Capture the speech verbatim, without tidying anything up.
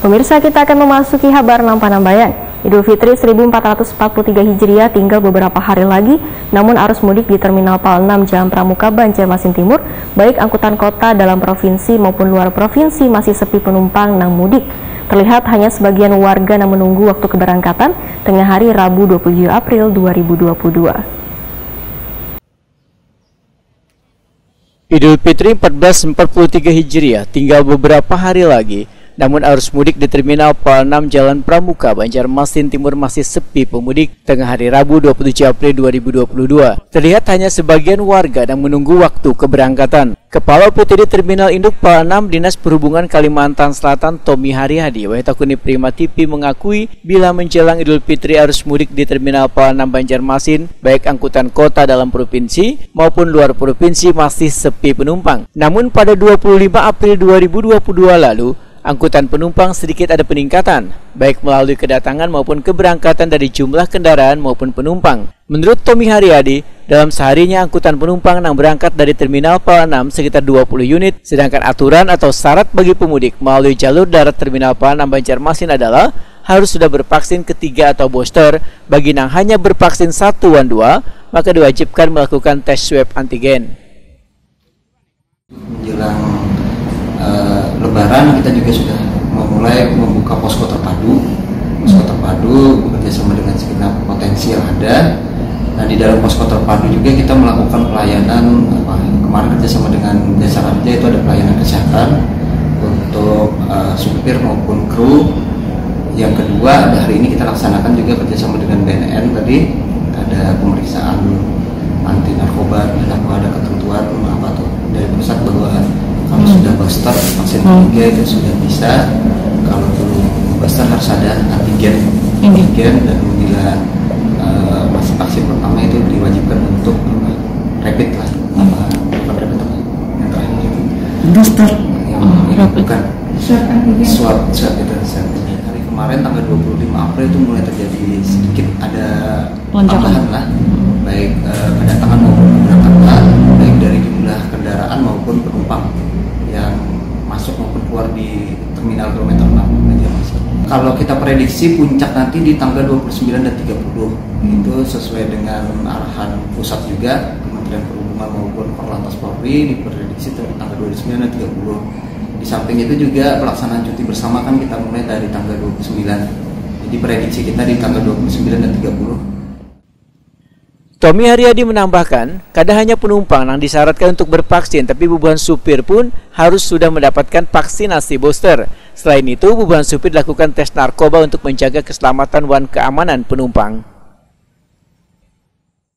Pemirsa, kita akan memasuki Habar enam Panambayan. Idul Fitri seribu empat ratus empat puluh tiga Hijriah tinggal beberapa hari lagi, namun arus mudik di Terminal Pal enam Jalan Pramuka, Banjarmasin Timur, baik angkutan kota dalam provinsi maupun luar provinsi masih sepi penumpang nang mudik. Terlihat hanya sebagian warga yang menunggu waktu keberangkatan tengah hari Rabu dua puluh tujuh April dua ribu dua puluh dua. Idul Fitri seribu empat ratus empat puluh tiga Hijriah tinggal beberapa hari lagi, namun arus mudik di Terminal Pal enam Jalan Pramuka, Banjarmasin Timur masih sepi pemudik tengah hari Rabu dua puluh tujuh April dua ribu dua puluh dua. Terlihat hanya sebagian warga yang menunggu waktu keberangkatan. Kepala U P T D Terminal Induk Pal enam Dinas Perhubungan Kalimantan Selatan Tommy Haryadi Wahitakuni Prima T V mengakui bila menjelang Idul Fitri arus mudik di Terminal Pal enam Banjarmasin baik angkutan kota dalam provinsi maupun luar provinsi masih sepi penumpang. Namun pada dua puluh lima April dua ribu dua puluh dua lalu angkutan penumpang sedikit ada peningkatan, baik melalui kedatangan maupun keberangkatan dari jumlah kendaraan maupun penumpang. Menurut Tommy Haryadi, dalam seharinya angkutan penumpang yang berangkat dari Terminal Pal enam sekitar dua puluh unit, sedangkan aturan atau syarat bagi pemudik melalui jalur darat Terminal Pal enam Banjarmasin adalah harus sudah bervaksin ketiga atau booster. Bagi yang hanya bervaksin satu dan dua, maka diwajibkan melakukan tes swab antigen. Menjelang uh, Lebaran kita juga sudah memulai membuka posko terpadu, posko terpadu bekerjasama dengan segenap potensi yang ada. Nah, di dalam posko terpadu juga kita melakukan pelayanan apa, kemarin kerjasama dengan Jasa Raja itu ada pelayanan kesehatan untuk uh, supir maupun kru. Yang kedua, hari ini kita laksanakan juga kerjasama dengan B N N tadi ada pemeriksaan anti narkoba dan ada ketentuan apa tuh dari pusat bahwa kalau sudah booster vaksin ketiga itu sudah bisa, kalau belum booster harus ada antigen, antigen dan bila uh, masih vaksin pertama itu diwajibkan untuk apa, rapid lah, apa bukan rapid apa yang terakhir itu booster, yang oh, bukan swab antigen, swab swab itu swab. Hari kemarin tanggal dua puluh lima April itu mulai terjadi sedikit ada tambahan lah, baik uh, kedatangan maupun keberangkatan, baik dari jumlah kendaraan maupun penumpang yang masuk maupun keluar di terminal kilometer enam Banjarmasin. Kalau kita prediksi puncak nanti di tanggal dua puluh sembilan dan tiga puluh, hmm. itu sesuai dengan arahan pusat juga, Kementerian Perhubungan maupun Korlantas Polri diprediksi tanggal dua puluh sembilan dan tiga puluh. Di samping itu juga pelaksanaan cuti bersama kan kita mulai dari tanggal dua puluh sembilan. Jadi prediksi kita di tanggal dua puluh sembilan dan tiga puluh. Tommy Haryadi menambahkan, kadang hanya penumpang yang disyaratkan untuk bervaksin, tapi beban supir pun harus sudah mendapatkan vaksinasi booster. Selain itu, beban supir dilakukan tes narkoba untuk menjaga keselamatan dan keamanan penumpang.